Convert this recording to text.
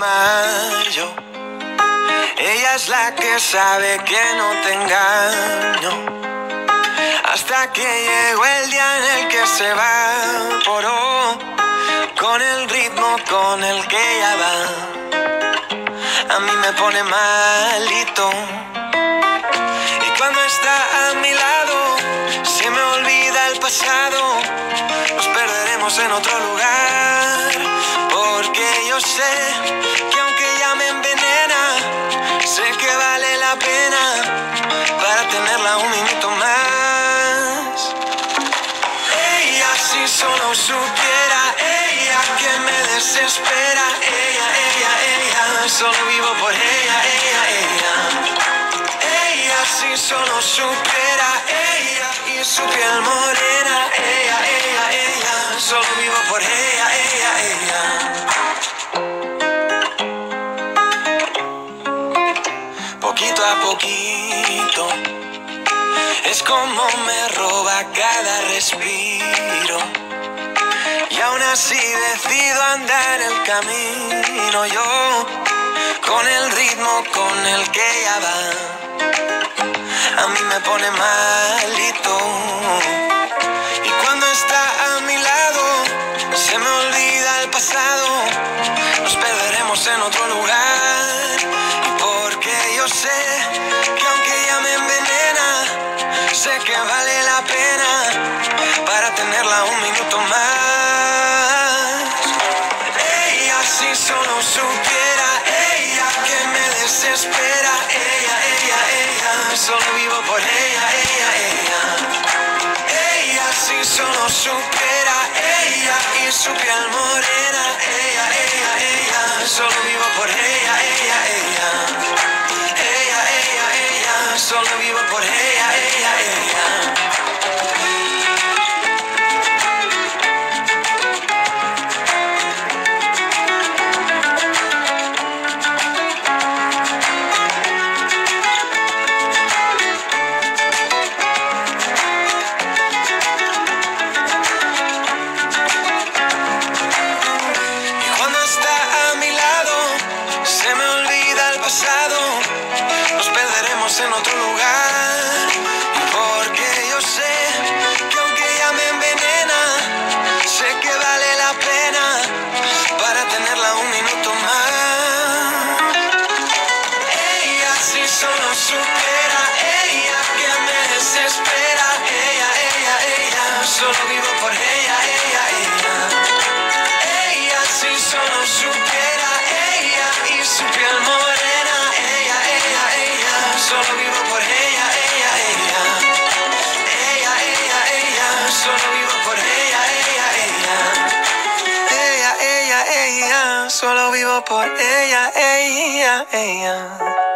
mayo. Ella es la que sabe que no te engaño. Hasta que llegó el día en el que se evaporó con el ritmo con el que ella va. A mí me pone malito. Y cuando está a mi lado se me olvida el pasado. Nos perderemos en otro lugar, porque yo sé que aunque ella me envenena, sé que vale la pena para tenerla un minuto más. Ella, si solo supiera, ella que me desespera. Ella, solo vivo por ella. Ella, si solo supiera, ella y su piel morena. Ella, solo vivo por ella. Poquito a poquito es como me roba cada respiro, y aún así decido andar el camino yo, con el ritmo con el que ella va. A mí me pone malito. Y cuando está a mi lado se me olvida el pasado. Nos perderemos en otro lugar, porque yo sé que aunque ella me envenena, sé que vale la pena para tenerla un minuto más. Ella, si solo supiera, ella que me desespera. Ella, solo vivo por ella. Ella, si solo supiera, ella y su piel morena. Ella, solo vivo por ella. Ella, solo vivo por ella. Nos perderemos en otro lugar, porque yo sé que aunque ella me envenena, sé que vale la pena para tenerla un minuto más. Ella, si solo supiera, ella que me desespera. Ella, solo vivo por ella. Ella, si solo supiera, ella y su piel morena. Solo vivo por ella. Ella, solo vivo por ella. Ella, solo vivo por ella.